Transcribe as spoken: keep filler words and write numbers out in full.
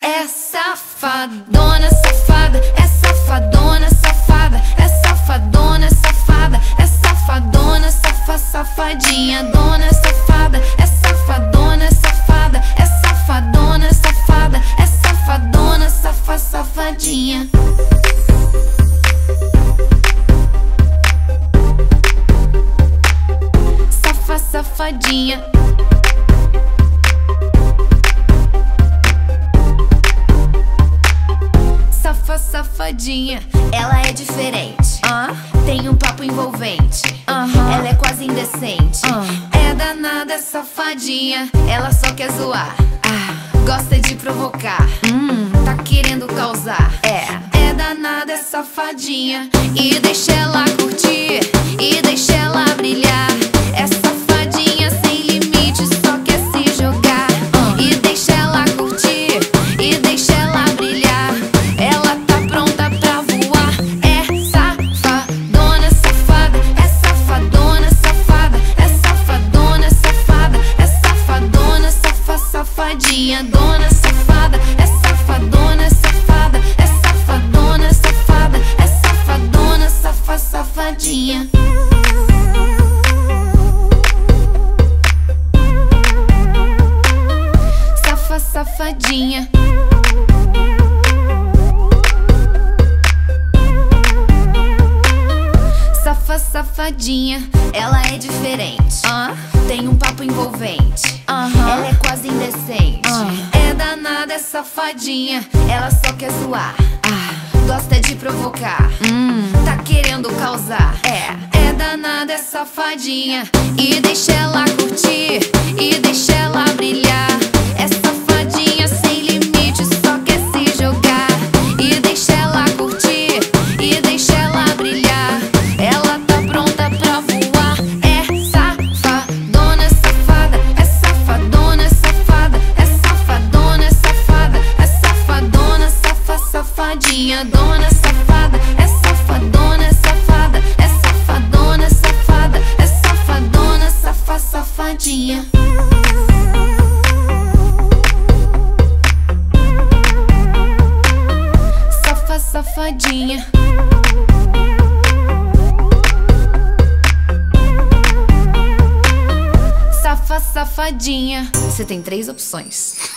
É safadona, safada, é safadona, safada, é safadona, safada, é safadona, safa, safadinha, dona safada, é safadona, safada, é safadona, safada, é safadona, safa, safadinha. Safa, safadinha. Safa, safadinha. Ela é diferente, uh, tem um papo envolvente, uh-huh. Ela é quase indecente, uh. É danada, é safadinha. Ela só quer zoar, uh. Gosta de provocar, hum. Tá querendo causar, é. É danada, é safadinha. E deixa ela curtir, e deixa ela brilhar. É safadinha sem limite, só quer se jogar, uh. E deixa ela curtir, e deixa ela brilhar. Ela tá pronta pra voar. É safadona, safada, é safadona, safada, é safadona, safada, é safadona, safa, safadinha, dona safada, é safadona, safada, é safadona, safada, é safadona, safa, safadinha. Safa, safadinha. Safa, safadinha. Ela é diferente, uh, tem um papo envolvente, uh-huh. Ela é quase indecente, uh. É danada, é safadinha. Ela só quer zoar, uh. Gosta de provocar, hum. Tá querendo causar, é. É danada, é safadinha. E deixa ela curtir, e deixa ela brilhar. É safadinha sem limite, só quer se jogar. E deixa ela curtir, e deixa ela brilhar. Ela tá pronta pra voar. É safadona, safada, é safadona, safada, é safadona, safada, é safadona, safa, safadinha, dona safada, é safadona, safada, é safadona, safada, é safadona, safa, safadinha. Safa, safadinha. Safa, safadinha. Você tem três opções.